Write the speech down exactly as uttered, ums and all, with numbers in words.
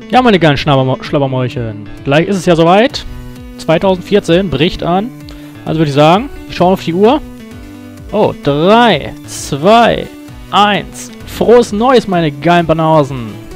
Ja, meine geilen Schnabbermo- Schlabbermäulchen. Gleich ist es ja soweit. zweitausendvierzehn bricht an. Also würde ich sagen, wir schauen auf die Uhr. Oh, drei, zwei, eins. Frohes Neues, meine geilen Banausen.